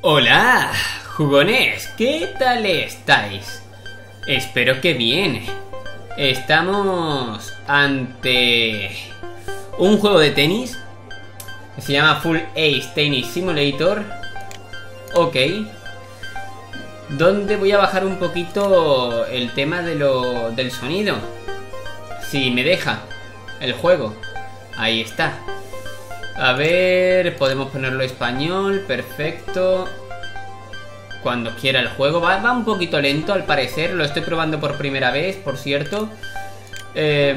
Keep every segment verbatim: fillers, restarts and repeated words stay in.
Hola, jugones, ¿qué tal estáis? Espero que bien. Estamos ante un juego de tenis que se llama Full Ace Tennis Simulator. Ok. Donde voy a bajar un poquito el tema de lo, del sonido. Si me deja el juego. Ahí está. A ver, podemos ponerlo español, perfecto. Cuando quiera el juego. Va, va un poquito lento al parecer. Lo estoy probando por primera vez, por cierto. Eh,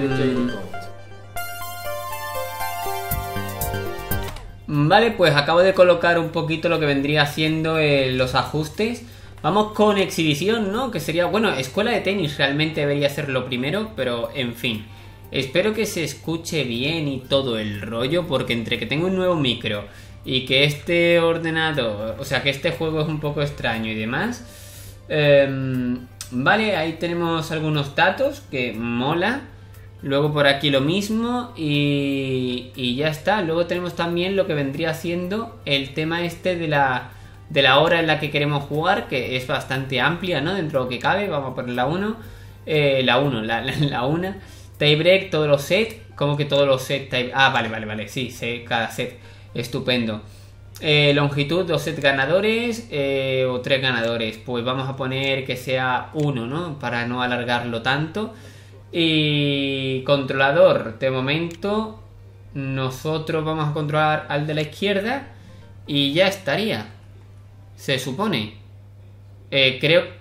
vale, pues acabo de colocar un poquito lo que vendría siendo eh, los ajustes. Vamos con exhibición, ¿no? Que sería, bueno, escuela de tenis realmente debería ser lo primero, pero en fin. Espero que se escuche bien y todo el rollo, porque entre que tengo un nuevo micro y que este ordenador, o sea, que este juego es un poco extraño y demás. Eh, vale, ahí tenemos algunos datos que mola. Luego por aquí lo mismo y, y ya está. Luego tenemos también lo que vendría siendo el tema este de la, de la hora en la que queremos jugar, que es bastante amplia, ¿no? Dentro de lo que cabe, vamos a poner la uno. Eh, la uno, la, la, la una. Tiebreak, todos los sets. ¿Cómo que todos los sets? Tie... Ah, vale, vale, vale. Sí, sé cada set. Estupendo. Eh, longitud, dos sets ganadores eh, o tres ganadores. Pues vamos a poner que sea uno, ¿no? Para no alargarlo tanto. Y controlador, de momento nosotros vamos a controlar al de la izquierda y ya estaría. Se supone. Eh, creo...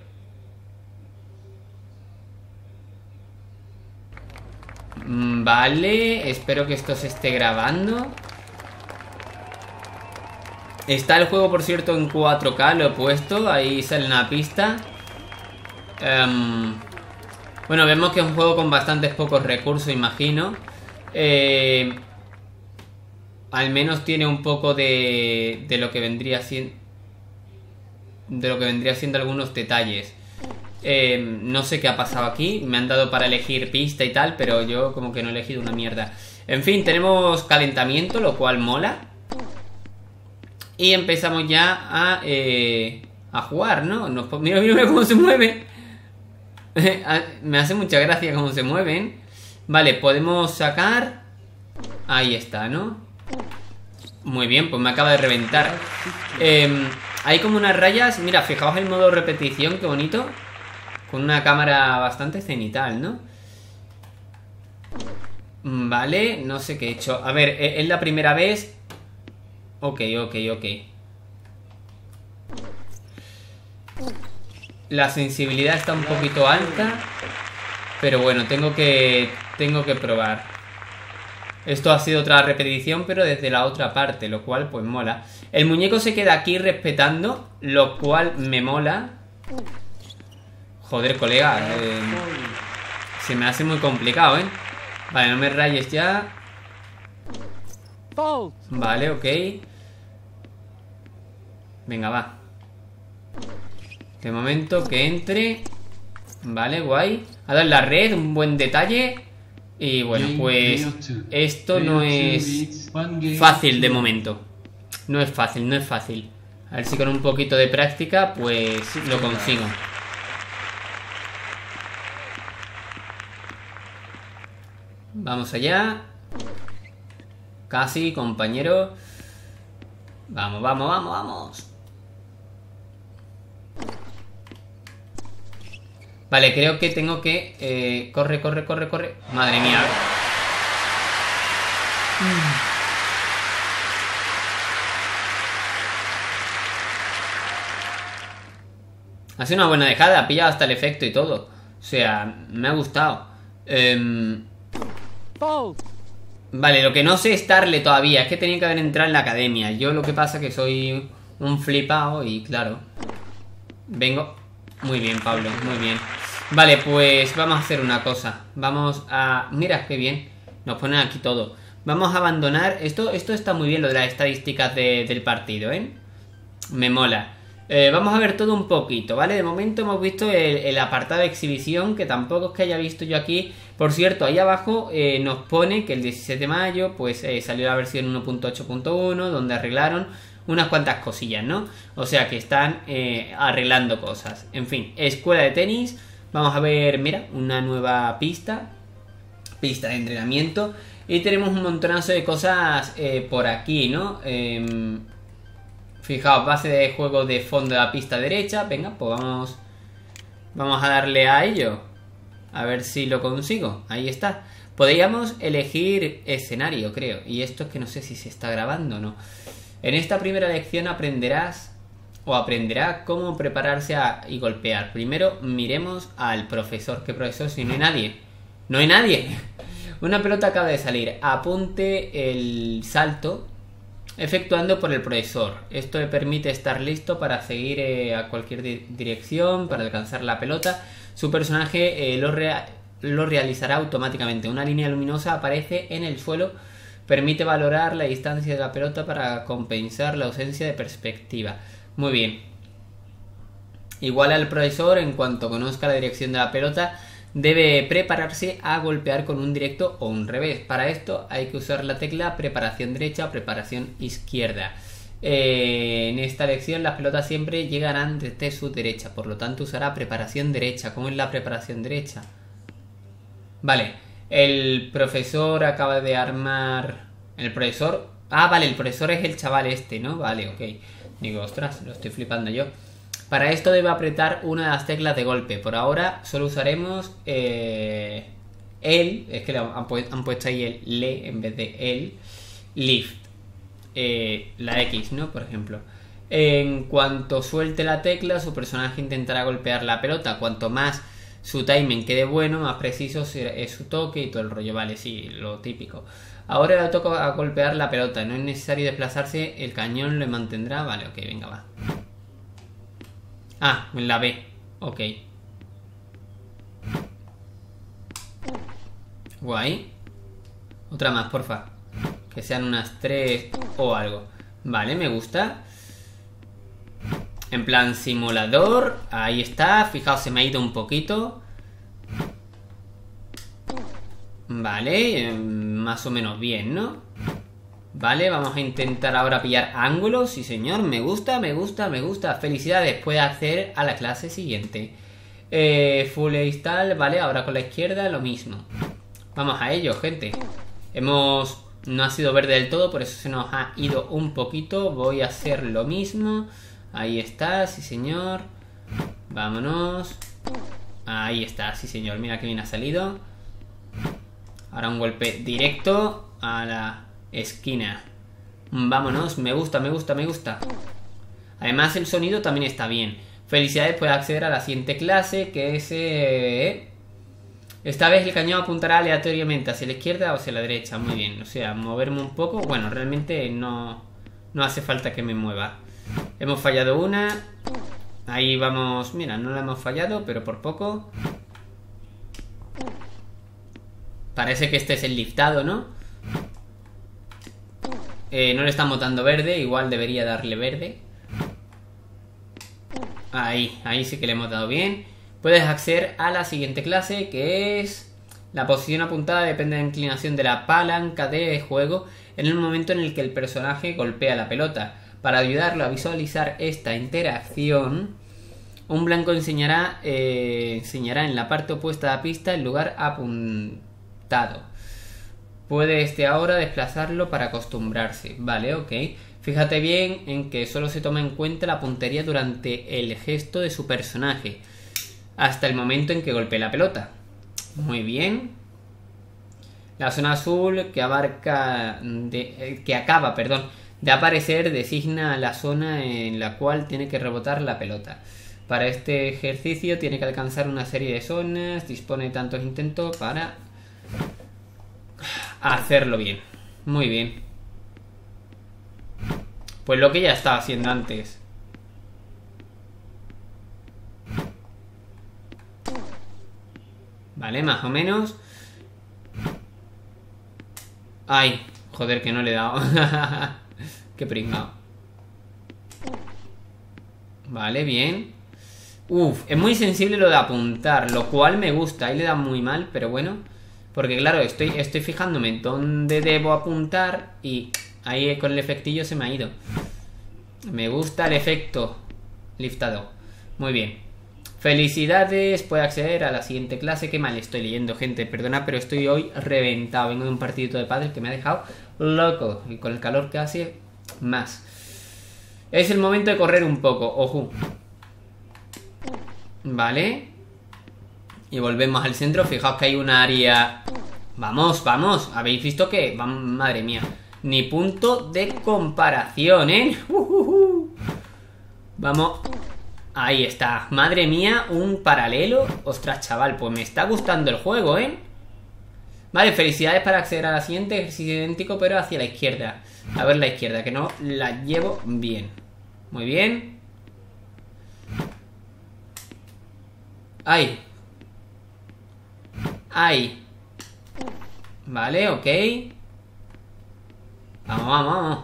Vale, espero que esto se esté grabando. Está el juego, por cierto, en cuatro K, lo he puesto. Ahí sale una pista. um, Bueno, vemos que es un juego con bastantes pocos recursos, imagino. eh, Al menos tiene un poco de, de lo que vendría siendo De lo que vendría siendo algunos detalles. Eh, no sé qué ha pasado aquí. Me han dado para elegir pista y tal, pero yo como que no he elegido una mierda. En fin, tenemos calentamiento, lo cual mola. Y empezamos ya a, eh, a jugar, ¿no? Nos, mira, mira, mira cómo se mueve. Me hace mucha gracia cómo se mueven. Vale, podemos sacar. Ahí está, ¿no? Muy bien, pues me acaba de reventar. eh, Hay como unas rayas. Mira, fijaos el modo repetición, qué bonito. Con una cámara bastante cenital, ¿no? Vale, no sé qué he hecho. A ver, es la primera vez. Ok, ok, ok. La sensibilidad está un poquito alta, pero bueno, tengo que tengo que probar. Esto ha sido otra repetición, pero desde la otra parte, lo cual pues mola. El muñeco se queda aquí respetando, lo cual me mola. Joder, colega, eh, se me hace muy complicado, ¿eh? Vale, no me rayes ya. Vale, ok. Venga, va. De momento que entre. Vale, guay. Ha dado en la red, un buen detalle. Y bueno, pues esto no es fácil de momento. No es fácil, no es fácil. A ver si con un poquito de práctica pues lo consigo. Vamos allá. Casi, compañero. Vamos, vamos, vamos, vamos. Vale, creo que tengo que... Eh, corre, corre, corre, corre. Madre mía. Ha sido una buena dejada. Ha pillado hasta el efecto y todo. O sea, me ha gustado. Eh... Vale, lo que no sé es darle todavía. Es que tenía que haber entrado en la academia. Yo lo que pasa es que soy un flipado y claro. Vengo. Muy bien, Pablo, muy bien. Vale, pues vamos a hacer una cosa. Vamos a... Mira, qué bien. Nos ponen aquí todo. Vamos a abandonar... Esto, esto está muy bien, lo de las estadísticas de, del partido, ¿eh? Me mola. Eh, vamos a ver todo un poquito, ¿vale? De momento hemos visto el, el apartado de exhibición, que tampoco es que haya visto yo aquí. Por cierto, ahí abajo eh, nos pone que el diecisiete de mayo pues eh, salió la versión uno punto ocho punto uno, donde arreglaron unas cuantas cosillas, ¿no? O sea que están eh, arreglando cosas. En fin, escuela de tenis. Vamos a ver, mira, una nueva pista. Pista de entrenamiento. Y tenemos un montonazo de cosas eh, por aquí, ¿no? Eh, fijaos, base de juego de fondo de la pista derecha. Venga, pues vamos, vamos a darle a ello. A ver si lo consigo. Ahí está. Podríamos elegir escenario, creo. Y esto es que no sé si se está grabando o no. En esta primera lección aprenderás o aprenderá cómo prepararse a, y golpear. Primero miremos al profesor. ¿Qué profesor? Si no hay nadie. ¡No hay nadie! Una pelota acaba de salir. Apunte el salto efectuando por el profesor. Esto le permite estar listo para seguir eh, a cualquier di dirección, para alcanzar la pelota. Su personaje eh, lo realiza. Lo realizará automáticamente. Una línea luminosa aparece en el suelo. Permite valorar la distancia de la pelota para compensar la ausencia de perspectiva. Muy bien. Igual al profesor, en cuanto conozca la dirección de la pelota, debe prepararse a golpear con un directo o un revés. Para esto hay que usar la tecla preparación derecha o preparación izquierda. Eh, en esta lección las pelotas siempre llegarán desde su derecha. Por lo tanto usará preparación derecha. ¿Cómo es la preparación derecha? Vale, el profesor acaba de armar... El profesor... Ah, vale, el profesor es el chaval este, ¿no? Vale, ok. Digo, ostras, lo estoy flipando yo. Para esto debe apretar una de las teclas de golpe. Por ahora solo usaremos eh, el... Es que le han, pu han puesto ahí el le en vez de el. Lift. Eh, la X, ¿no? Por ejemplo. En cuanto suelte la tecla, su personaje intentará golpear la pelota. Cuanto más su timing quede bueno, más preciso es su toque y todo el rollo. Vale, sí, lo típico. Ahora le toca golpear la pelota. No es necesario desplazarse, el cañón lo mantendrá. Vale, ok, venga, va. Ah, en la B. Ok. Guay. Otra más, porfa. Que sean unas tres o algo. Vale, me gusta. En plan simulador. Ahí está. Fijaos, se me ha ido un poquito. Vale, eh, más o menos bien, ¿no? Vale, vamos a intentar ahora pillar ángulos. Sí, señor, me gusta, me gusta, me gusta. Felicidades, puede acceder a la clase siguiente. eh, Full install, vale, ahora con la izquierda lo mismo. Vamos a ello, gente. Hemos... No ha sido verde del todo, por eso se nos ha ido un poquito. Voy a hacer lo mismo. Ahí está, sí señor. Vámonos. Ahí está, sí señor, mira que bien ha salido. Ahora un golpe directo a la esquina. Vámonos, me gusta, me gusta, me gusta. Además el sonido también está bien. Felicidades, puedes acceder a la siguiente clase, que es... Eh... Esta vez el cañón apuntará aleatoriamente hacia la izquierda o hacia la derecha. Muy bien, o sea, moverme un poco. Bueno, realmente no, no hace falta que me mueva. Hemos fallado una. Ahí vamos, mira, no la hemos fallado, pero por poco. Parece que este es el liftado, ¿no? Eh, no le estamos dando verde, igual debería darle verde. Ahí, ahí sí que le hemos dado bien. Puedes acceder a la siguiente clase, que es... La posición apuntada depende de la inclinación de la palanca de juego en el momento en el que el personaje golpea la pelota. Para ayudarlo a visualizar esta interacción, un blanco enseñará, eh, enseñará en la parte opuesta de la pista el lugar apuntado. Puede este ahora desplazarlo para acostumbrarse. Vale, ok. Fíjate bien en que solo se toma en cuenta la puntería durante el gesto de su personaje, hasta el momento en que golpee la pelota. Muy bien. La zona azul que abarca de, que acaba, perdón, de aparecer designa la zona en la cual tiene que rebotar la pelota. Para este ejercicio tiene que alcanzar una serie de zonas. Dispone de tantos intentos para hacerlo bien. Muy bien. Pues lo que ya estaba haciendo antes. Vale, más o menos. Ay, joder, que no le he dado. Qué pringao. Vale, bien. Uf, es muy sensible lo de apuntar, lo cual me gusta. Ahí le da muy mal, pero bueno. Porque claro, estoy, estoy fijándome en dónde debo apuntar y ahí con el efectillo se me ha ido. Me gusta el efecto liftado. Muy bien. Felicidades, puede acceder a la siguiente clase. Qué mal estoy leyendo, gente. Perdona, pero estoy hoy reventado. Vengo de un partidito de pádel que me ha dejado loco. Y con el calor que hace, más. Es el momento de correr un poco. Ojo. Vale. Y volvemos al centro. Fijaos que hay un área. Vamos, vamos. ¿Habéis visto qué? Madre mía. Ni punto de comparación, ¿eh? Uh, uh, uh. Vamos. Ahí está. Madre mía, un paralelo. Ostras, chaval, pues me está gustando el juego, ¿eh? Vale, felicidades para acceder a la siguiente. Ejercicio idéntico, pero hacia la izquierda. A ver la izquierda, que no la llevo bien. Muy bien. Ay. Ay. Vale, ok. Vamos, vamos, vamos.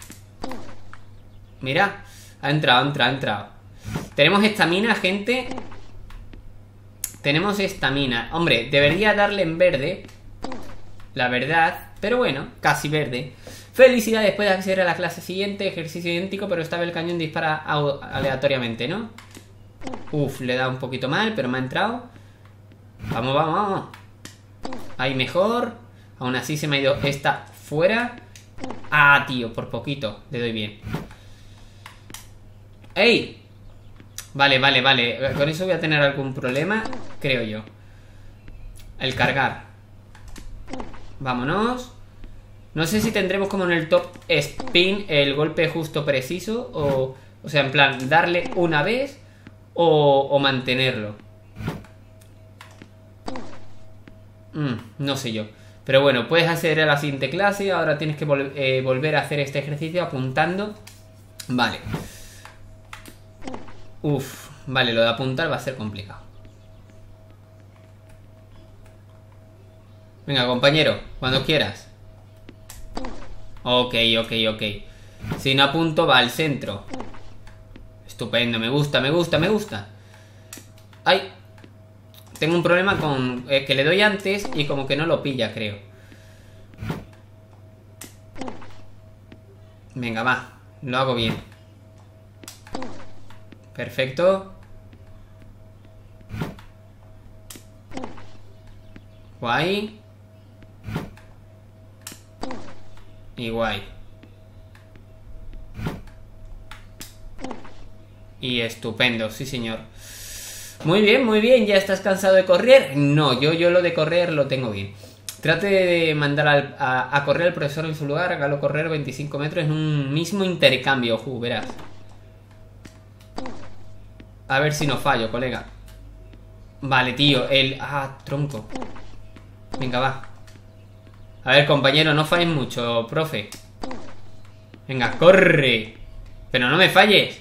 Mira. Ha entrado, ha entrado, ha entrado. Tenemos estamina, gente. Tenemos estamina. Hombre, debería darle en verde, la verdad. Pero bueno, casi verde. Felicidades, puedes acceder a la clase siguiente. Ejercicio idéntico, pero esta vez el cañón dispara aleatoriamente, ¿no? Uf, le he dado un poquito mal, pero me ha entrado. Vamos, vamos, vamos. Ahí mejor. Aún así se me ha ido esta fuera. Ah, tío, por poquito. Le doy bien. ¡Ey! Vale, vale, vale. Con eso voy a tener algún problema, creo yo. El cargar. Vámonos. No sé si tendremos como en el top spin el golpe justo preciso. O, o sea, en plan, darle una vez o, o mantenerlo. Mm, no sé yo. Pero bueno, puedes acceder a la siguiente clase. Ahora tienes que vol eh, volver a hacer este ejercicio apuntando. Vale. Uf, vale, lo de apuntar va a ser complicado. Venga, compañero, cuando quieras. Ok, ok, ok. Si no apunto, va al centro. Estupendo, me gusta, me gusta, me gusta. Ay. Tengo un problema con eh, que le doy antes y como que no lo pilla, creo. Venga, va. Lo hago bien. Perfecto. Guay. Y guay. Y estupendo, sí señor. Muy bien, muy bien. ¿Ya estás cansado de correr? No, yo, yo lo de correr lo tengo bien. Trate de mandar al, a, a correr al profesor en su lugar. Hágalo correr veinticinco metros en un mismo intercambio. Ojo, verás. A ver si no fallo, colega. Vale, tío, el... Ah, tronco. Venga, va. A ver, compañero, no falles mucho, profe. Venga, corre. Pero no me falles.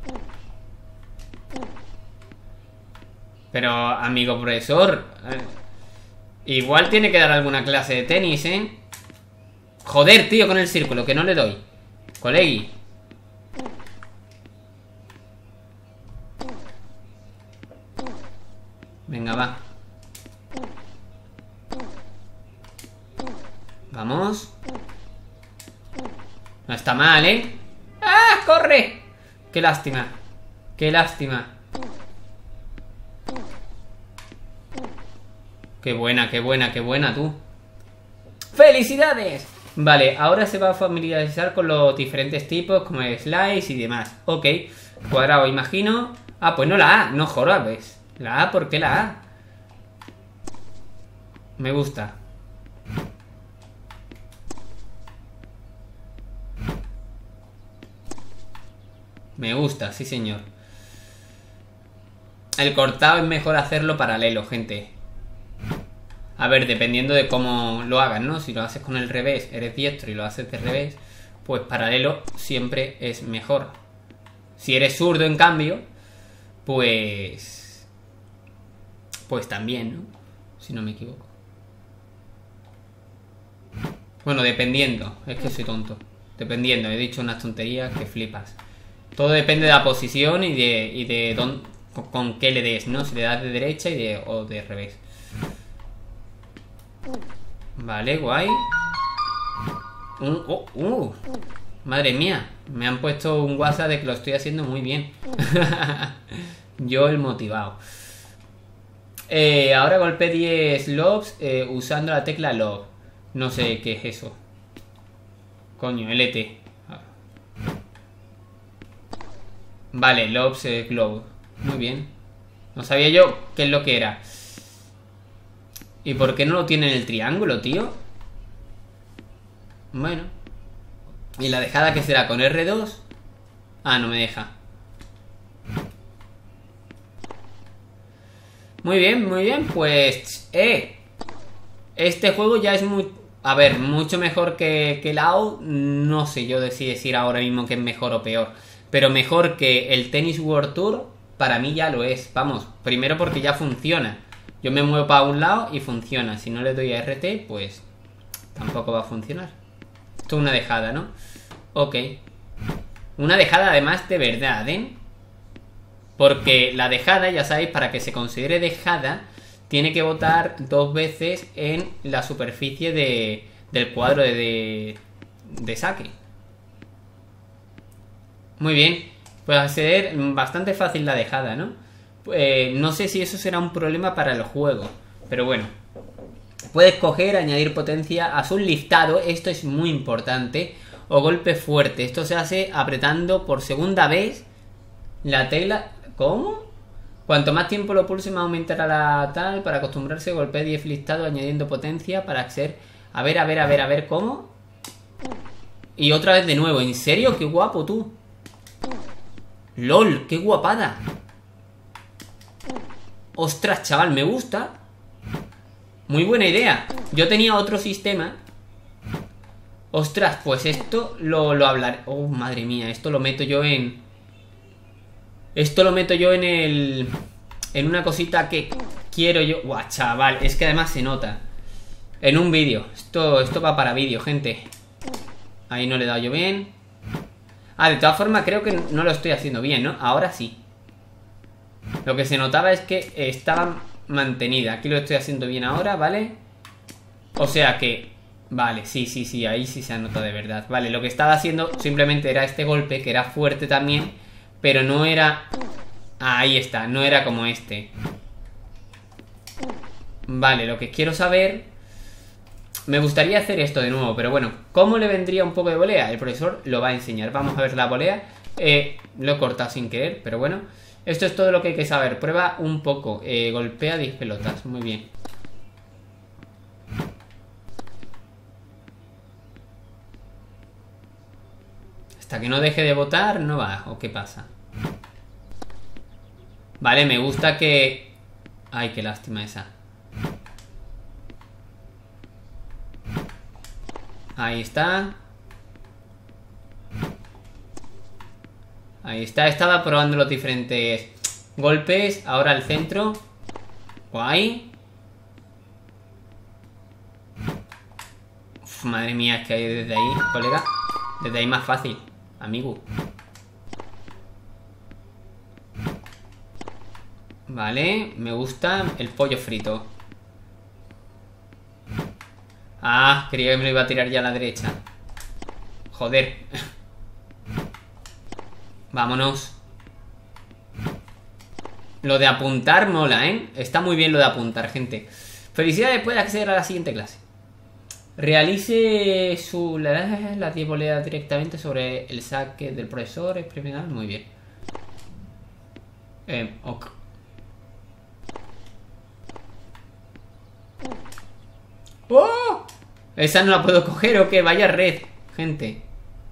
Pero, amigo profesor, eh, igual tiene que dar alguna clase de tenis, ¿eh? Joder, tío, con el círculo, que no le doy. Colegui. Venga, va. Vamos. No está mal, ¿eh? ¡Ah! ¡Corre! ¡Qué lástima! ¡Qué lástima! ¡Qué buena, qué buena, qué buena, tú! ¡Felicidades! Vale, ahora se va a familiarizar con los diferentes tipos, como el slice y demás. Ok, cuadrado, imagino. Ah, pues no la A, no jorobes. La A, ¿por qué la A? Me gusta. Me gusta, sí señor. El cortado es mejor hacerlo paralelo, gente. A ver, dependiendo de cómo lo hagas, ¿no? Si lo haces con el revés, eres diestro y lo haces de revés, pues paralelo siempre es mejor. Si eres zurdo, en cambio, pues... Pues también, ¿no? Si no me equivoco. Bueno, dependiendo. Es que soy tonto. Dependiendo, he dicho unas tonterías que flipas. Todo depende de la posición y de, y de don, con, con qué le des, ¿no? Si le das de derecha y de, o de revés. Vale, guay. Uh, oh, uh. Madre mía, me han puesto un WhatsApp de que lo estoy haciendo muy bien. Yo el motivado. Eh, ahora golpeé diez lobs eh, usando la tecla lob. No sé qué es eso. Coño, L T. Vale, lobs eh, globe. Muy bien. No sabía yo qué es lo que era. ¿Y por qué no lo tiene en el triángulo, tío? Bueno. ¿Y la dejada qué será? ¿Con R dos? Ah, no me deja. Muy bien, muy bien. Pues... Eh Este juego ya es muy... A ver, mucho mejor que, que el A O. No sé yo de si decir ahora mismo que es mejor o peor. Pero mejor que el Tennis World Tour, para mí ya lo es. Vamos, primero porque ya funciona. Yo me muevo para un lado y funciona. Si no le doy a R T, pues tampoco va a funcionar. Esto es una dejada, ¿no? Ok. Una dejada además de verdad, ¿eh? Porque la dejada, ya sabéis, para que se considere dejada, tiene que botar dos veces en la superficie de, del cuadro de, de, de saque. Muy bien. Pues va a ser bastante fácil la dejada, ¿no? Eh, no sé si eso será un problema para el juego, pero bueno. Puedes coger, añadir potencia a su listado. Esto es muy importante. O golpe fuerte. Esto se hace apretando por segunda vez la tecla... ¿Cómo? Cuanto más tiempo lo pulse, más aumentará la tal. Para acostumbrarse, golpea diez listado añadiendo potencia para hacer... A ver, a ver, a ver, a ver, ¿cómo? Y otra vez de nuevo. ¿En serio? ¡Qué guapo tú! ¡Lol! ¡Qué guapada! ¡Ostras, chaval! Me gusta. Muy buena idea. Yo tenía otro sistema. Ostras, pues esto lo, lo hablaré. Oh, madre mía, esto lo meto yo en... Esto lo meto yo en el... En una cosita que quiero yo... Guau, chaval, es que además se nota. En un vídeo. Esto, esto va para vídeo, gente. Ahí no le he dado yo bien. Ah, de todas formas creo que no lo estoy haciendo bien, ¿no? Ahora sí. Lo que se notaba es que estaba mantenida. Aquí lo estoy haciendo bien ahora, ¿vale? O sea que... Vale, sí, sí, sí, ahí sí se ha notado de verdad. Vale, lo que estaba haciendo simplemente era este golpe, que era fuerte también, pero no era... Ah, ahí está, no era como este. Vale, lo que quiero saber... Me gustaría hacer esto de nuevo, pero bueno, ¿cómo le vendría un poco de volea? El profesor lo va a enseñar. Vamos a ver la volea. Eh, lo he cortado sin querer, pero bueno. Esto es todo lo que hay que saber. Prueba un poco. Eh, golpea diez pelotas. Muy bien. Hasta que no deje de botar, no va. ¿O qué pasa? Vale, me gusta que... Ay, qué lástima esa. Ahí está. Ahí está, estaba probando los diferentes golpes. Ahora al centro. Guay. Uf, madre mía, es que hay desde ahí, colega. Desde ahí más fácil, amigo. Vale, me gusta el pollo frito. Ah, creía que me lo iba a tirar ya a la derecha. Joder. Vámonos. Lo de apuntar mola, ¿eh? Está muy bien lo de apuntar, gente. Felicidades, puede acceder a la siguiente clase. Realice su... las diez boleas directamente sobre el saque del profesor. Experimental, muy bien. Eh, ok. ¡Oh! Esa no la puedo coger o qué, vaya red, gente.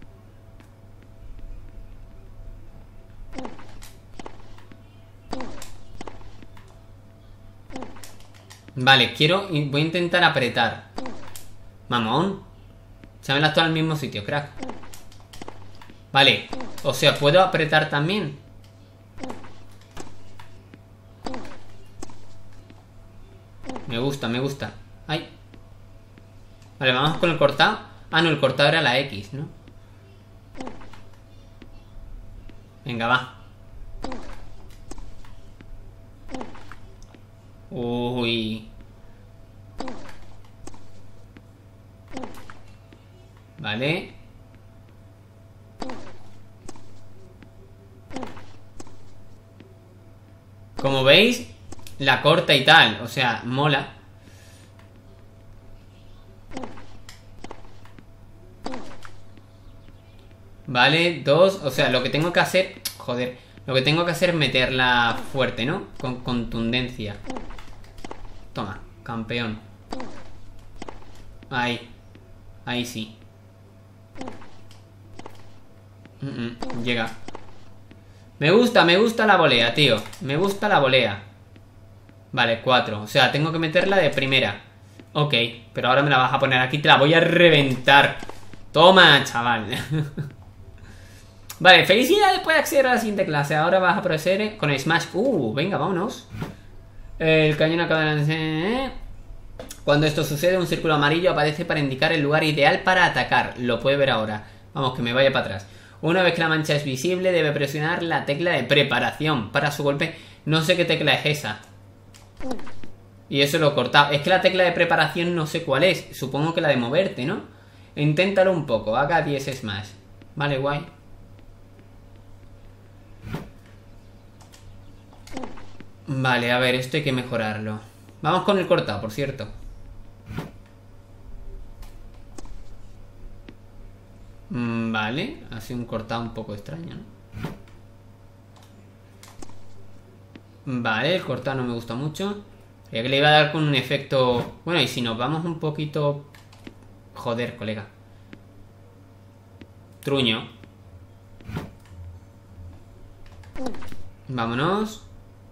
Vale, quiero... Voy a intentar apretar. Mamón. Se me las todas al mismo sitio, crack. Vale, o sea, ¿puedo apretar también? Me gusta, me gusta. Ay. Vale, vamos con el cortado. Ah, no, el cortado era la X, ¿no? Venga, va. Uy. Vale. Como veis, la corta y tal. O sea, mola. Vale, dos. O sea, lo que tengo que hacer... Joder. Lo que tengo que hacer es meterla fuerte, ¿no? Con contundencia. Toma, campeón. Ahí. Ahí sí. Mm -mm, llega. Me gusta, me gusta la volea, tío. Me gusta la volea. Vale, cuatro. O sea, tengo que meterla de primera. Ok, pero ahora me la vas a poner aquí. Te la voy a reventar. Toma, chaval. Vale, felicidades, puedes acceder a la siguiente clase. Ahora vas a proceder con el Smash. Uh, venga, vámonos. El cañón acaba de... Cuando esto sucede, un círculo amarillo aparece para indicar el lugar ideal para atacar. Lo puede ver ahora. Vamos, que me vaya para atrás. Una vez que la mancha es visible, debe presionar la tecla de preparación para su golpe. No sé qué tecla es esa. Y eso lo he cortado. Es que la tecla de preparación no sé cuál es. Supongo que la de moverte, ¿no? Inténtalo un poco. Haga diez Smash. Vale, guay. Vale, a ver, esto hay que mejorarlo. Vamos con el cortado, por cierto. Mm, vale, ha sido un cortado un poco extraño, ¿no? Vale, el cortado no me gusta mucho. Creía que le iba a dar con un efecto... Bueno, y si nos vamos un poquito... Joder, colega. Truño. Vámonos.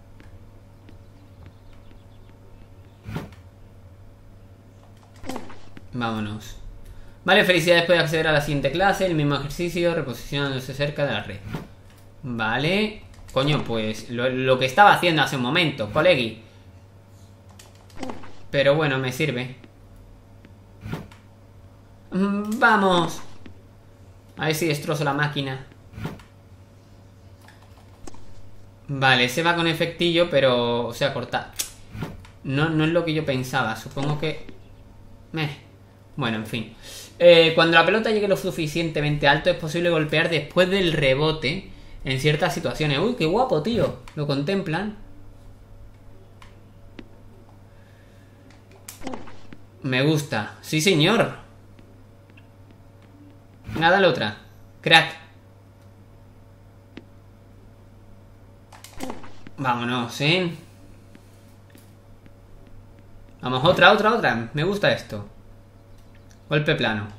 Vámonos. Vale, felicidades, puede acceder a la siguiente clase. El mismo ejercicio, reposicionándose cerca de la red. Vale. Coño, pues lo, lo que estaba haciendo hace un momento, colegui. Pero bueno, me sirve. Vamos. A ver si destrozo la máquina. Vale, se va con efectillo, pero... O sea, corta. No, no es lo que yo pensaba. Supongo que... Meh. Bueno, en fin. Eh, cuando la pelota llegue lo suficientemente alto, es posible golpear después del rebote en ciertas situaciones. Uy, qué guapo, tío. Lo contemplan. Me gusta. Sí, señor. Nada la otra. Crack. Vámonos, ¿eh? Vamos, otra, otra, otra. Me gusta esto. Golpe plano.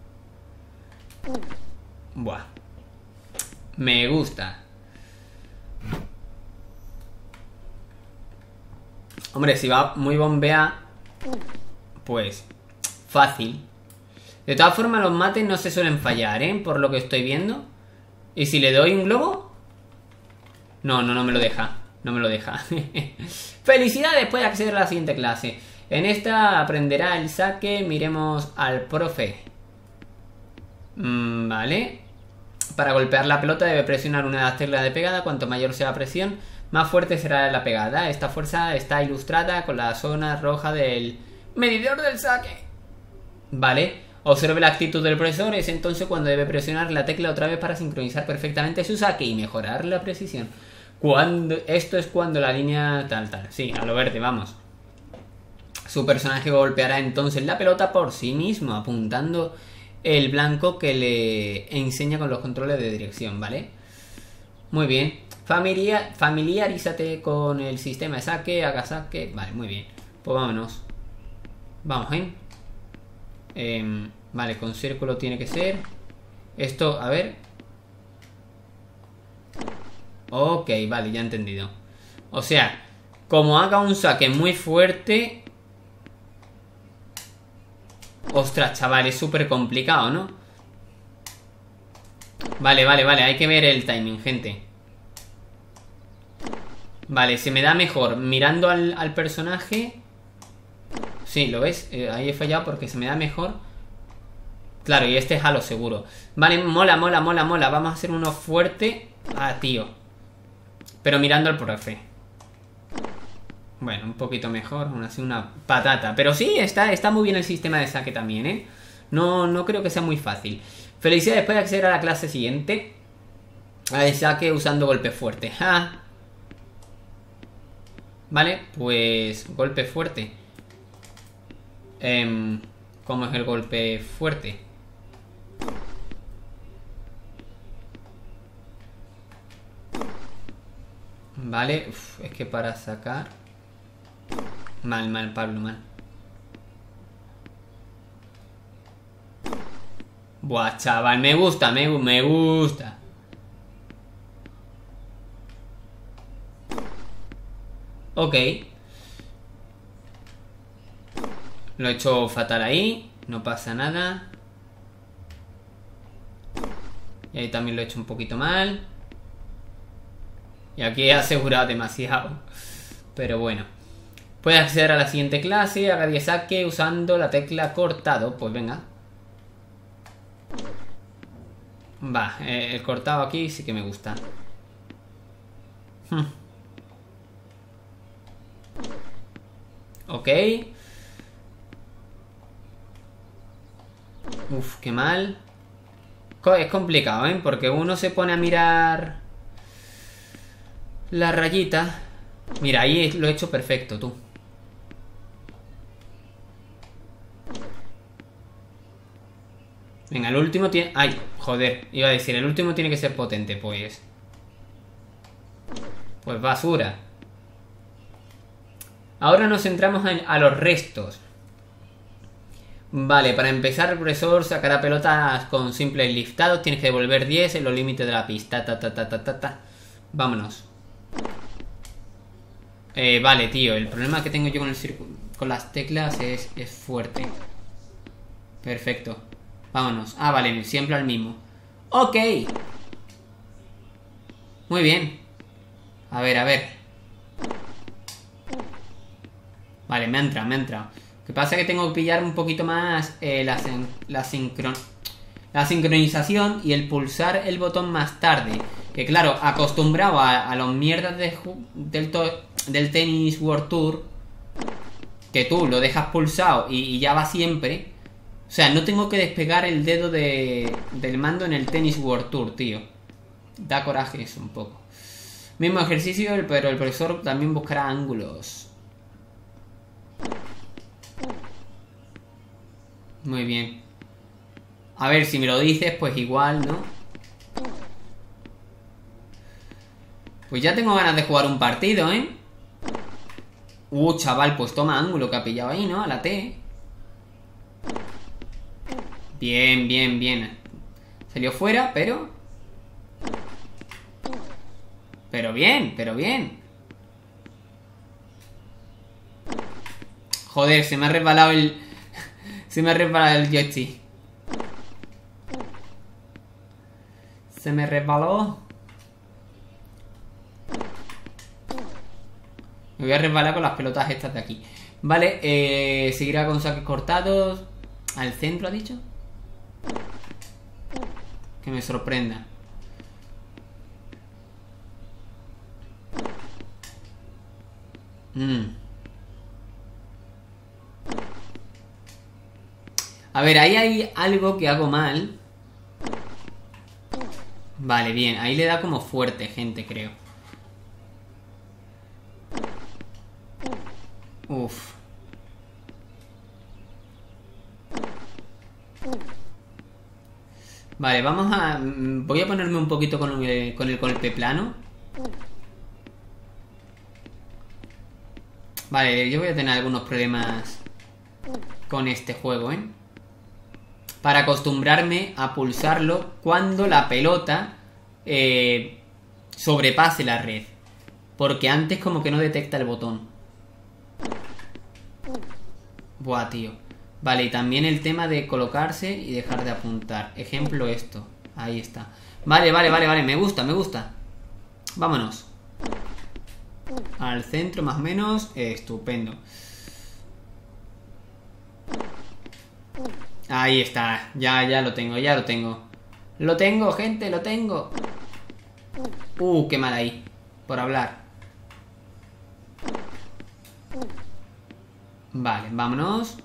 Buah. Me gusta. Hombre, si va muy bombea, pues fácil. De todas formas, los mates no se suelen fallar, ¿eh? Por lo que estoy viendo. ¿Y si le doy un globo? No, no, no me lo deja. No me lo deja. Felicidades, puede acceder a la siguiente clase. En esta aprenderá el saque. Miremos al profe. Mm, vale. Para golpear la pelota debe presionar una de las teclas de pegada. Cuanto mayor sea la presión, más fuerte será la pegada. Esta fuerza está ilustrada con la zona roja del medidor del saque. Vale. Observe la actitud del profesor. Es entonces cuando debe presionar la tecla otra vez para sincronizar perfectamente su saque y mejorar la precisión. Cuando, esto es cuando la línea tal, tal. Sí, a lo verde, vamos. Su personaje golpeará entonces la pelota por sí mismo, apuntando el blanco que le enseña con los controles de dirección, ¿vale? Muy bien. Familia, familiarízate con el sistema de saque, haga saque. Vale, muy bien. Pues vámonos. Vamos, ¿eh? eh vale, con círculo tiene que ser. Esto, a ver. Ok, vale, ya he entendido. O sea, como haga un saque muy fuerte... Ostras, chaval, es súper complicado, ¿no? Vale, vale, vale, hay que ver el timing, gente. Vale, se me da mejor mirando al, al personaje. Sí, ¿lo ves? Eh, ahí he fallado porque se me da mejor. Claro, y este es a lo seguro. Vale, mola, mola, mola, mola. Vamos a hacer uno fuerte. Ah, tío. Pero mirando al profe. Bueno, un poquito mejor, aún así una patata. Pero sí, está, está muy bien el sistema de saque también, ¿eh? No, no creo que sea muy fácil. Felicidades, puede acceder a la clase siguiente. Al saque usando golpe fuerte. ¡Ja! Vale, pues golpe fuerte. Eh, ¿Cómo es el golpe fuerte? Vale, uf, es que para sacar... Mal, mal, Pablo, mal. Buah, chaval, me gusta, me, me gusta. Ok. Lo he hecho fatal ahí. No pasa nada. Y ahí también lo he hecho un poquito mal. Y aquí he asegurado demasiado. Pero bueno. Puedes acceder a la siguiente clase. Haga diez saque usando la tecla cortado. Pues venga. Va, eh, el cortado aquí sí que me gusta. Hmm. Ok. Uf, qué mal. Es complicado, ¿eh? Porque uno se pone a mirar la rayita. Mira, ahí lo he hecho perfecto, tú. Venga, el último tiene... Ay, joder, iba a decir, el último tiene que ser potente, pues. Pues basura. Ahora nos centramos en, a los restos. Vale, para empezar el profesor sacará pelotas con simples liftados. Tienes que devolver diez en los límites de la pista. Ta, ta, ta, ta, ta, ta. Vámonos. Eh, vale, tío, el problema que tengo yo con el círculo, con las teclas es, es fuerte. Perfecto. Vámonos. Ah, vale, siempre al mismo. Ok. Muy bien. A ver, a ver. Vale, me ha entrado, me ha entrado. Lo que pasa es que tengo que pillar un poquito más eh, la, la, sincron la sincronización y el pulsar el botón más tarde. Que claro, acostumbrado a, a los mierdas de, del, del Tennis World Tour, que tú lo dejas pulsado y, y ya va siempre. O sea, no tengo que despegar el dedo de, del mando en el Tennis World Tour, tío. Da coraje eso un poco. Mismo ejercicio, pero el profesor también buscará ángulos. Muy bien. A ver, si me lo dices, pues igual, ¿no? Pues ya tengo ganas de jugar un partido, ¿eh? Uh, chaval, pues toma ángulo que ha pillado ahí, ¿no? A la T. Bien, bien, bien. Salió fuera, pero... Pero bien, pero bien. Joder, se me ha resbalado el... Se me ha resbalado el Yoshi. Se me resbaló. Me voy a resbalar con las pelotas estas de aquí. Vale, eh, seguirá con saques cortados. Al centro, ¿ha dicho? Que me sorprenda. Mm. A ver, ahí hay algo que hago mal. Vale, bien. Ahí le da como fuerte, gente, creo. Uf. Vale, vamos a... Voy a ponerme un poquito con el, con el golpe plano. Vale, yo voy a tener algunos problemas con este juego, ¿eh? Para acostumbrarme a pulsarlo cuando la pelota eh, sobrepase la red. Porque antes como que no detecta el botón. Buah, tío. Vale, y también el tema de colocarse y dejar de apuntar. Ejemplo esto. Ahí está. Vale, vale, vale, vale. Me gusta, me gusta. Vámonos. Al centro más o menos. Estupendo. Ahí está. Ya, ya lo tengo, ya lo tengo. Lo tengo, gente, lo tengo. Uh, qué mal ahí. Por hablar. Vale, vámonos.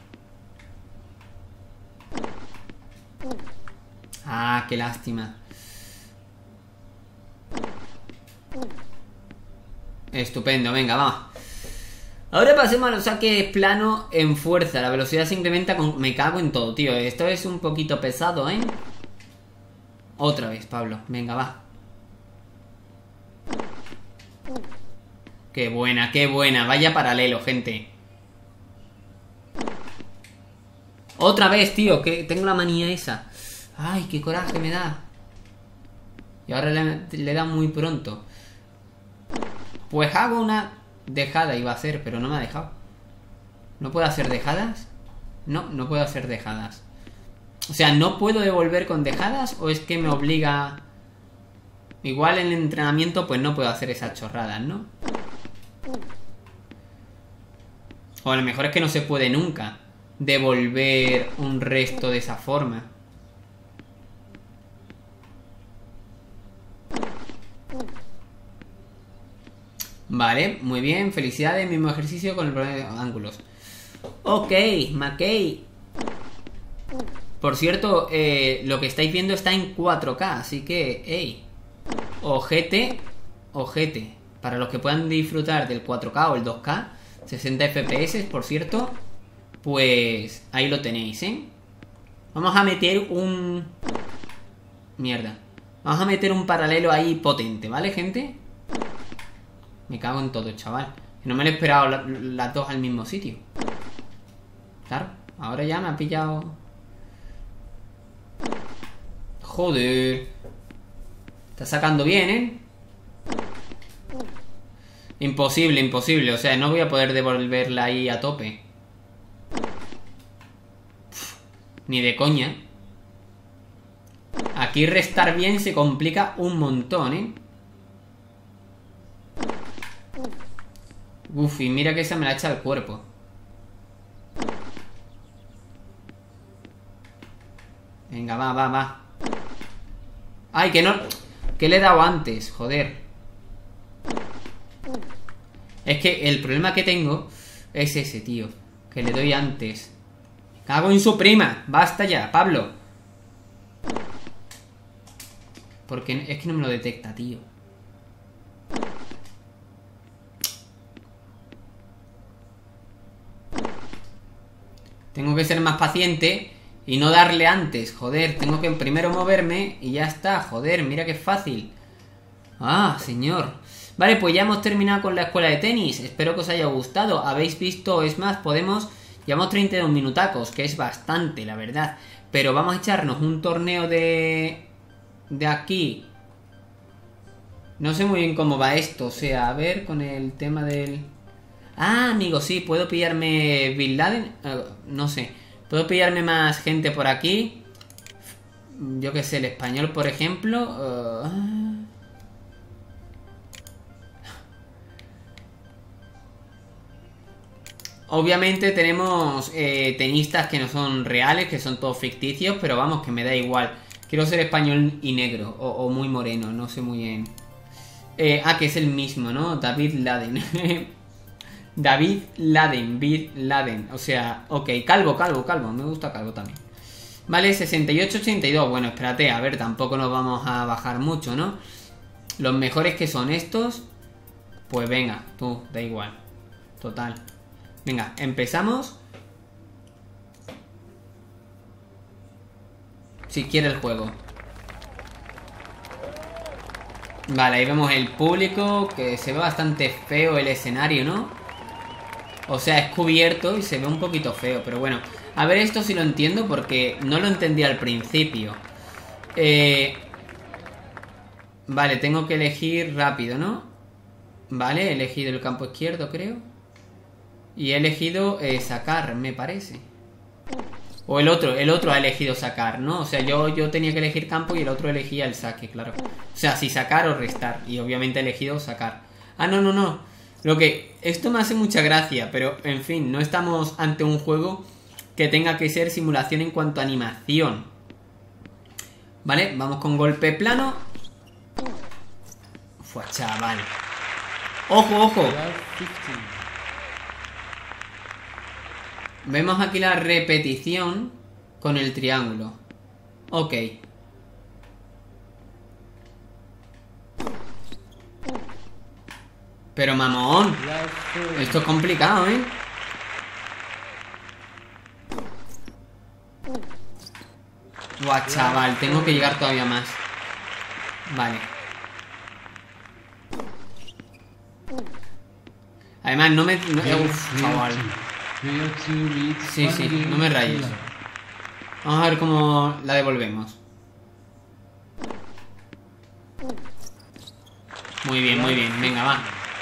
Ah, qué lástima. Estupendo, venga, vamos. Ahora pasemos a los saques plano en fuerza. La velocidad se incrementa con... Me cago en todo, tío. Esto es un poquito pesado, ¿eh? Otra vez, Pablo. Venga, va. Qué buena, qué buena. Vaya paralelo, gente. Otra vez, tío. Que tengo la manía esa. Ay, qué coraje me da. Y ahora le, le da muy pronto. Pues hago una dejada, iba a hacer, pero no me ha dejado. ¿No puedo hacer dejadas? No, no puedo hacer dejadas. O sea, ¿no puedo devolver con dejadas? ¿O es que me obliga...? Igual en el entrenamiento pues no puedo hacer esas chorradas, ¿no? O a lo mejor es que no se puede nunca devolver un resto de esa forma. Vale, muy bien, felicidades, mismo ejercicio con el problema de ángulos. Ok, McKay. Por cierto, eh, lo que estáis viendo está en cuatro K, así que, hey, ojete, ojete. Para los que puedan disfrutar del cuatro K o el dos K, sesenta F P S, por cierto, pues ahí lo tenéis, ¿eh? Vamos a meter un... Mierda. Vamos a meter un paralelo ahí potente, ¿vale, gente? Me cago en todo, chaval. No me lo he esperado la, las dos al mismo sitio. Claro, ahora ya me ha pillado. Joder. Está sacando bien, ¿eh? Imposible, imposible. O sea, no voy a poder devolverla ahí a tope. Uf, ni de coña. Aquí restar bien se complica un montón, ¿eh? Uf, y mira que esa me la echa al cuerpo. Venga, va, va, va. Ay, que no... Que le he dado antes, joder. Es que el problema que tengo es ese, tío. Que le doy antes. Cago en su prima. Basta ya, Pablo. Porque es que no me lo detecta, tío. Tengo que ser más paciente y no darle antes, joder. Tengo que primero moverme y ya está, joder, mira qué fácil. Ah, señor. Vale, pues ya hemos terminado con la escuela de tenis. Espero que os haya gustado. Habéis visto, es más, podemos... Llevamos treinta y dos minutacos, que es bastante, la verdad. Pero vamos a echarnos un torneo de... De aquí. No sé muy bien cómo va esto, o sea, a ver, con el tema del... Ah, amigo, sí, puedo pillarme Bin Laden. Uh, no sé. Puedo pillarme más gente por aquí. Yo que sé, el español, por ejemplo. Uh... Obviamente tenemos eh, tenistas que no son reales, que son todos ficticios, pero vamos, que me da igual. Quiero ser español y negro, o, o muy moreno, no sé muy bien. Eh, ah, que es el mismo, ¿no? David Laden. David Laden, Bin Laden. O sea, ok, calvo, calvo, calvo. Me gusta calvo también. Vale, sesenta y ocho ochenta y dos. Bueno, espérate, a ver, tampoco nos vamos a bajar mucho, ¿no? Los mejores que son estos. Pues venga, tú, da igual. Total. Venga, empezamos. Si quiere el juego. Vale, ahí vemos el público. Que se ve bastante feo el escenario, ¿no? O sea, es cubierto y se ve un poquito feo. Pero bueno, a ver, esto sí lo entiendo porque no lo entendí al principio. Eh... Vale, tengo que elegir rápido, ¿no? Vale, he elegido el campo izquierdo, creo. Y he elegido eh, sacar, me parece. O el otro, el otro ha elegido sacar, ¿no? O sea, yo, yo tenía que elegir campo y el otro elegía el saque, claro. O sea, si sacar o restar. Y obviamente he elegido sacar. Ah, no, no, no. Lo que... Esto me hace mucha gracia, pero en fin, no estamos ante un juego que tenga que ser simulación en cuanto a animación. Vale, vamos con golpe plano. Fua, chaval. ¡Ojo, ojo! Vemos aquí la repetición con el triángulo. Ok. Pero mamón, esto es complicado, ¿eh? Buah, chaval, tengo que llegar todavía más. Vale. Además, no me... No, uf, chaval. Sí, sí, no me rayes. Vamos a ver cómo la devolvemos. Muy bien, muy bien. Venga, va.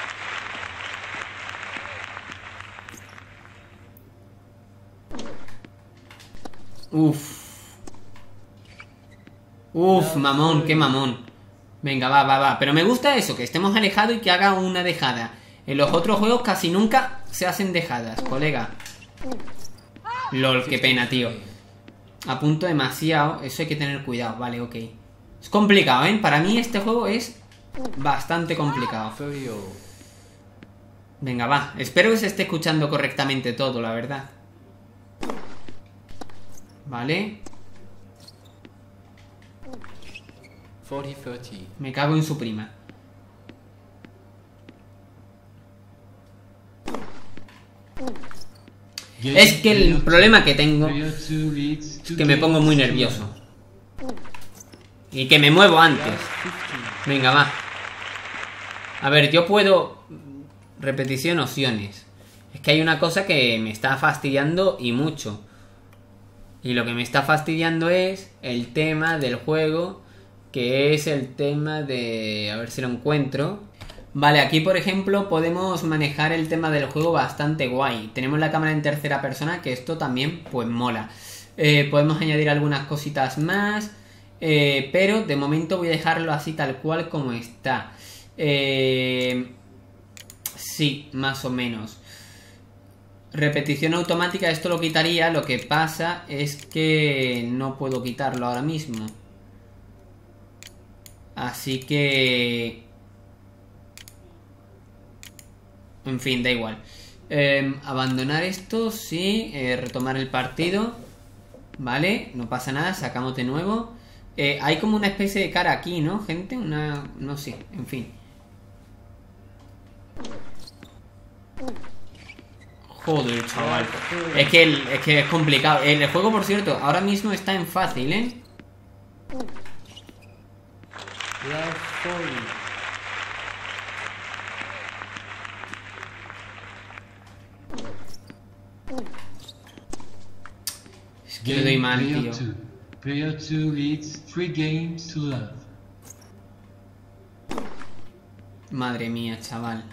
Uf. Uf, mamón, qué mamón. Venga, va, va, va. Pero me gusta eso, que estemos alejados y que haga una dejada. En los otros juegos casi nunca se hacen dejadas, colega. Lol, qué pena, tío. Apunto demasiado. Eso hay que tener cuidado, vale, ok. Es complicado, ¿eh? Para mí este juego es bastante complicado. Venga, va. Espero que se esté escuchando correctamente todo, la verdad. Vale. Me cago en su prima. Es que el problema que tengo es que me pongo muy nervioso. Y que me muevo antes. Venga, va. A ver, yo puedo... Repetición, opciones. Es que hay una cosa que me está fastidiando y mucho. Y lo que me está fastidiando es el tema del juego, que es el tema de... A ver si lo encuentro. Vale, aquí por ejemplo podemos manejar el tema del juego bastante guay. Tenemos la cámara en tercera persona, que esto también pues mola. Eh, podemos añadir algunas cositas más, eh, pero de momento voy a dejarlo así tal cual como está. Eh, sí, más o menos. Repetición automática, esto lo quitaría. Lo que pasa es que no puedo quitarlo ahora mismo. Así que... En fin, da igual. Eh, abandonar esto, sí. Eh, retomar el partido. Vale, no pasa nada, sacamos de nuevo. Eh, hay como una especie de cara aquí, ¿no, gente? Una... no sé, en fin. Joder, chaval. Es que, el, es que es complicado. El juego, por cierto, ahora mismo está en fácil, ¿eh? Es que le doy mal, tío. Player two leads three games to love. Madre mía, chaval.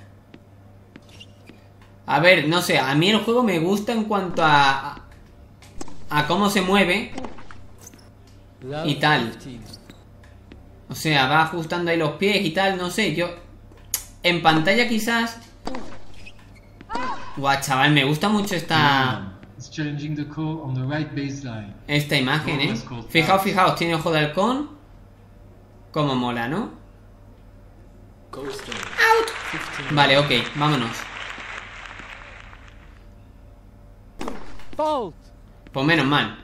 A ver, no sé, a mí el juego me gusta en cuanto a... A, a cómo se mueve y tal. O sea, va ajustando ahí los pies y tal, no sé, yo... En pantalla quizás... Guau, chaval, me gusta mucho esta... Esta imagen, ¿eh? Fijaos, fijaos, tiene ojo de halcón. Como mola, ¿no? Out. Vale, ok, vámonos. Pues menos mal.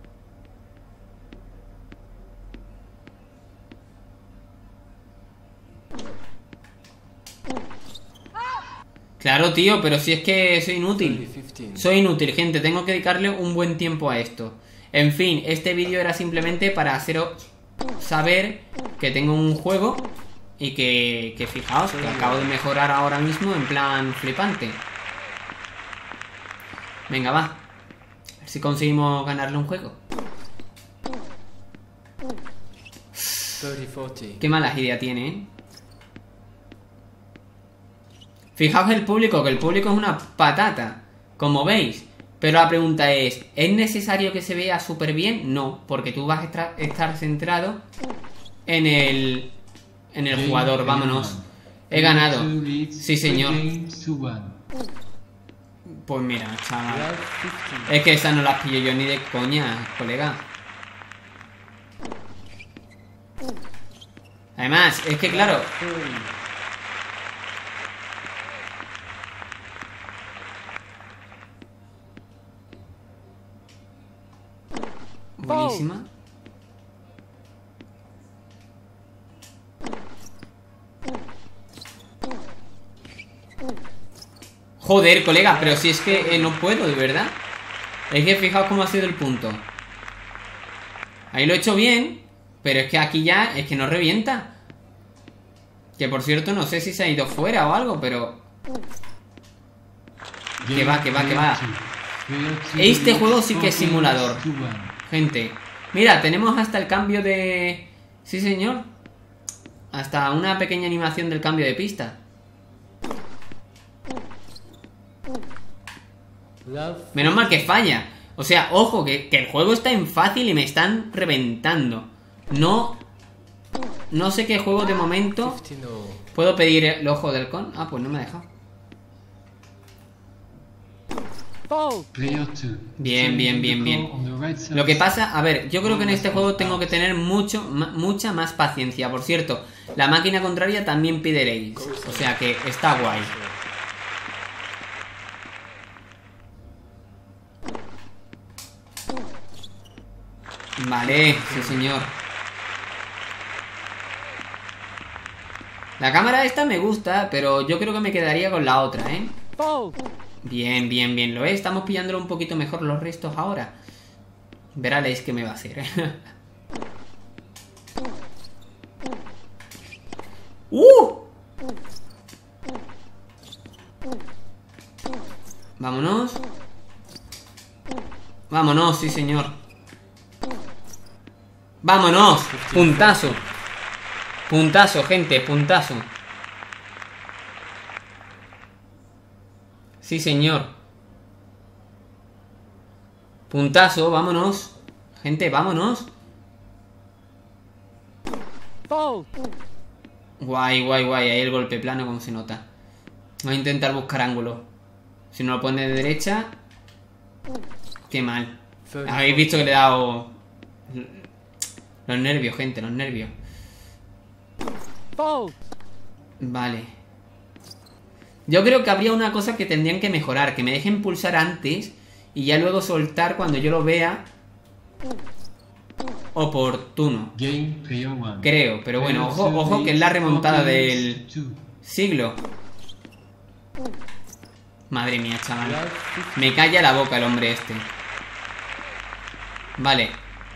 Claro, tío, pero si es que soy inútil. Soy inútil, gente. Tengo que dedicarle un buen tiempo a esto. En fin, este vídeo era simplemente para haceros saber que tengo un juego y que, que fijaos, que acabo de mejorar ahora mismo en plan flipante. Venga, va. A ver si conseguimos ganarle un juego. Qué malas ideas tiene, ¿eh? Fijaos el público, que el público es una patata, como veis. Pero la pregunta es, ¿es necesario que se vea súper bien? No, porque tú vas a estar centrado en el, en el jugador. Vámonos. He ganado. Sí, señor. Pues mira, chaval. Es que esas no las pillo yo ni de coña, colega. Además, es que claro... Buenísima. Joder, colega, pero si es que eh, no puedo, de verdad. Es que fijaos cómo ha sido el punto. Ahí lo he hecho bien, pero es que aquí ya es que no revienta. Que por cierto, no sé si se ha ido fuera o algo, pero... Que va, que va, que va. Este juego sí que es simulador, gente. Mira, tenemos hasta el cambio de... Sí, señor. Hasta una pequeña animación del cambio de pista. Menos mal que falla. O sea, ojo, que, que el juego está en fácil y me están reventando. No... No sé qué juego de momento... ¿Puedo pedir el ojo del con? Ah, pues no me ha dejado. Bien, bien, bien, bien. Lo que pasa, a ver, yo creo que en este juego tengo que tener mucho, mucha más paciencia. Por cierto, la máquina contraria también pide leyes. O sea que está guay. Vale, sí señor. La cámara esta me gusta, pero yo creo que me quedaría con la otra, ¿eh? Bien, bien, bien, lo es. Estamos pillándolo un poquito mejor los restos ahora. Veréis que me va a hacer, ¿eh? ¡Uh! Vámonos. Vámonos, sí señor. Vámonos. Puntazo. Puntazo, gente, puntazo. Sí, señor. Puntazo, vámonos. Gente, vámonos. Guay, guay, guay. Ahí el golpe plano, como se nota. Voy a intentar buscar ángulo. Si no lo pone de derecha. Qué mal. Habéis visto que le he dado... Los nervios, gente, los nervios. Vale. Yo creo que habría una cosa que tendrían que mejorar. Que me dejen pulsar antes y ya luego soltar cuando yo lo vea oportuno. Creo, pero bueno, ojo, ojo que es la remontada del siglo. Madre mía, chaval. Me calla la boca el hombre este. Vale.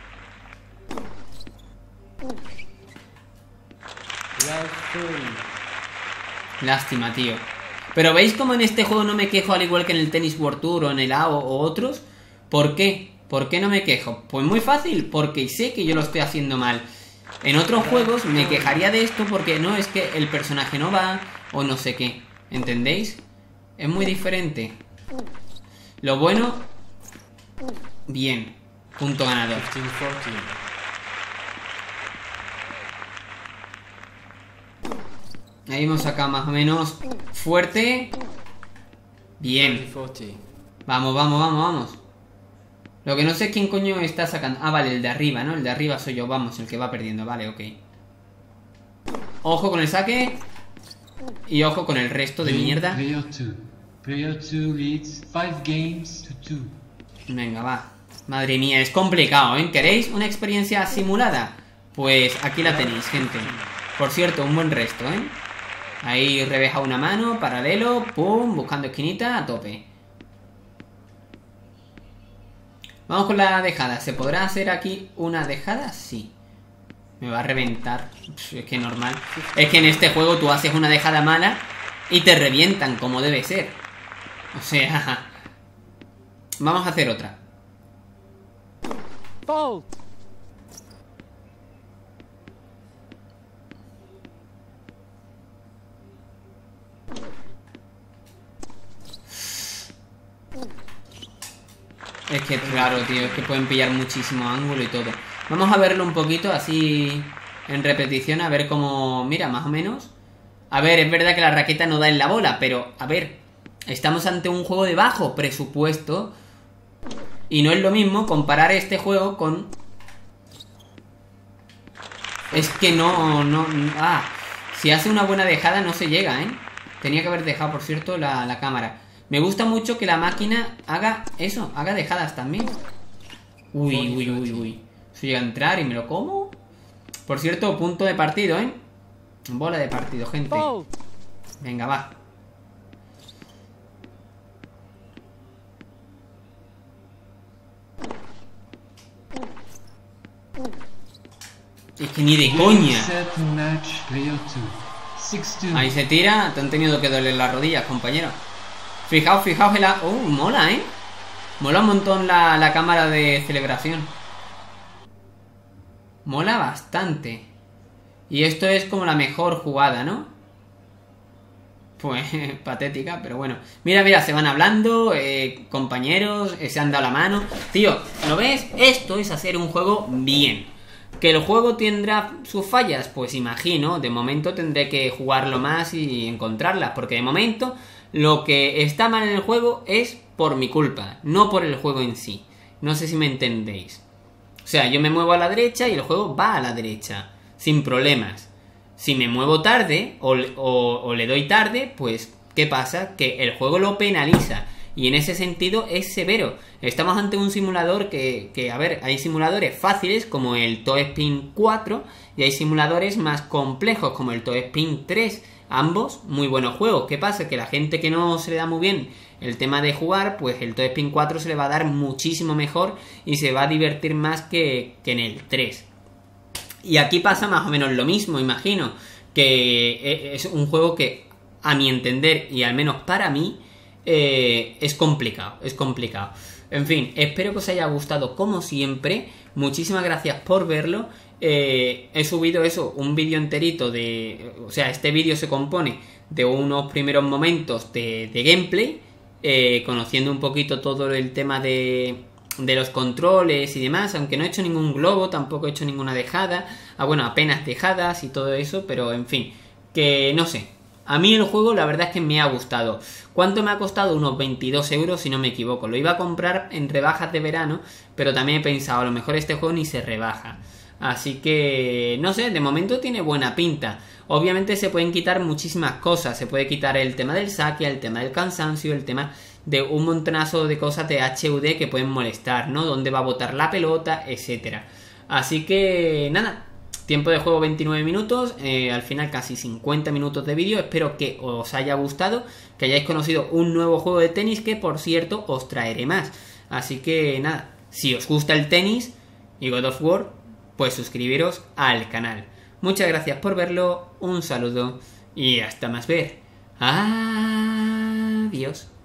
Lástima, tío. Pero ¿veis cómo en este juego no me quejo al igual que en el Tennis World Tour o en el A O o otros? ¿Por qué? ¿Por qué no me quejo? Pues muy fácil, porque sé que yo lo estoy haciendo mal. En otros juegos me quejaría de esto porque no es que el personaje no va o no sé qué. ¿Entendéis? Es muy diferente. Lo bueno... Bien. Punto ganador. Ahí hemos sacado más o menos fuerte. Bien. Vamos, vamos, vamos, vamos. Lo que no sé es quién coño está sacando. Ah, vale, el de arriba, ¿no? El de arriba soy yo, vamos, el que va perdiendo. Vale, ok. Ojo con el saque. Y ojo con el resto de mierda. Venga, va. Madre mía, es complicado, ¿eh? ¿Queréis una experiencia simulada? Pues aquí la tenéis, gente. Por cierto, un buen resto, ¿eh? Ahí reveja una mano, paralelo, pum, buscando esquinita, a tope. Vamos con la dejada. ¿Se podrá hacer aquí una dejada? Sí. Me va a reventar. Es que normal. Es que en este juego tú haces una dejada mala y te revientan como debe ser. O sea... Vamos a hacer otra. Es que claro, tío, es que pueden pillar muchísimo ángulo y todo. Vamos a verlo un poquito así en repetición, a ver cómo... Mira, más o menos. A ver, es verdad que la raqueta no da en la bola, pero, a ver, estamos ante un juego de bajo presupuesto y no es lo mismo comparar este juego con... Es que no, no... Ah, si hace una buena dejada no se llega, ¿eh? Tenía que haber dejado, por cierto, la, la cámara. Me gusta mucho que la máquina haga eso, haga dejadas también. Uy, uy, uy, uy. Si llega a entrar y me lo como. Por cierto, punto de partido, ¿eh? Bola de partido, gente. Venga, va. Es que ni de Game coña. set match player two. six two. Ahí se tira, te han tenido que doler las rodillas, compañero. Fijaos, fijaos en la... Uh, mola, ¿eh? Mola un montón la, la cámara de celebración. Mola bastante. Y esto es como la mejor jugada, ¿no? Pues patética, pero bueno. Mira, mira, se van hablando, eh, compañeros, eh, se han dado la mano. Tío, ¿lo ves? Esto es hacer un juego bien. ¿Que el juego tendrá sus fallas? Pues imagino, de momento tendré que jugarlo más y encontrarlas. Porque de momento lo que está mal en el juego es por mi culpa, no por el juego en sí. No sé si me entendéis. O sea, yo me muevo a la derecha y el juego va a la derecha, sin problemas. Si me muevo tarde o, o, o le doy tarde, pues ¿qué pasa? Que el juego lo penaliza. Y en ese sentido es severo. Estamos ante un simulador que, que, a ver, hay simuladores fáciles como el Toe Spin cuatro y hay simuladores más complejos como el Toe Spin tres. Ambos muy buenos juegos. ¿Qué pasa? Que la gente que no se le da muy bien el tema de jugar, pues el Toe Spin cuatro se le va a dar muchísimo mejor y se va a divertir más que, que en el tres. Y aquí pasa más o menos lo mismo, imagino. Que es un juego que, a mi entender, y al menos para mí, eh, es complicado, es complicado. En fin, espero que os haya gustado como siempre. Muchísimas gracias por verlo. Eh, he subido eso, un vídeo enterito de... O sea, este vídeo se compone de unos primeros momentos de, de gameplay, eh, conociendo un poquito todo el tema de... de los controles y demás, aunque no he hecho ningún globo, tampoco he hecho ninguna dejada, ah bueno, apenas dejadas y todo eso, pero en fin, que no sé, a mí el juego la verdad es que me ha gustado. ¿Cuánto me ha costado? Unos veintidós euros si no me equivoco, lo iba a comprar en rebajas de verano, pero también he pensado, a lo mejor este juego ni se rebaja, así que no sé, de momento tiene buena pinta. Obviamente se pueden quitar muchísimas cosas, se puede quitar el tema del saque, el tema del cansancio, el tema de un montonazo de cosas de H U D que pueden molestar, ¿no? Dónde va a botar la pelota, etcétera. Así que nada, tiempo de juego veintinueve minutos, eh, al final casi cincuenta minutos de vídeo. Espero que os haya gustado, que hayáis conocido un nuevo juego de tenis que, por cierto, os traeré más. Así que nada, si os gusta el tenis y God of War, pues suscribiros al canal. Muchas gracias por verlo, un saludo y hasta más ver. Adiós.